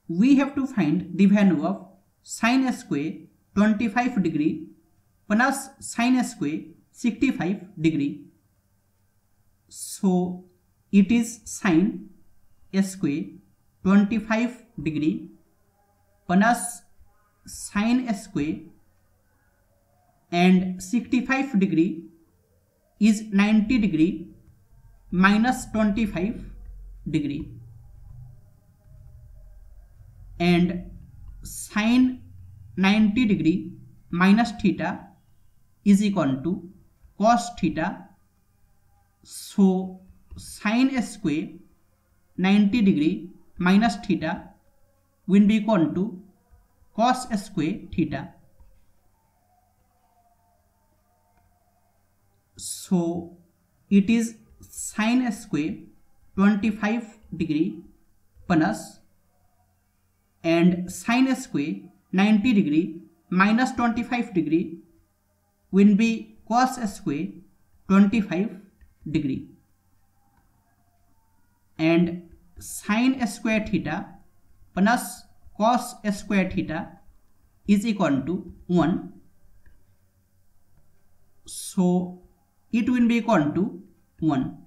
we have to find the value of sin square 25 degree plus sin square 65 degree. So it is sin square 25 degree plus sin square and 65 degree is 90 degree minus 25 degree, and sin 90 degree minus theta is equal to cos theta. So sin square 90 degree minus theta will be equal to cos square theta. So it is sin square 25 degree plus and sin square 90 degree minus 25 degree will be cos square 25 degree, and sin square theta plus cos square theta is equal to 1. So it will be equal to 1.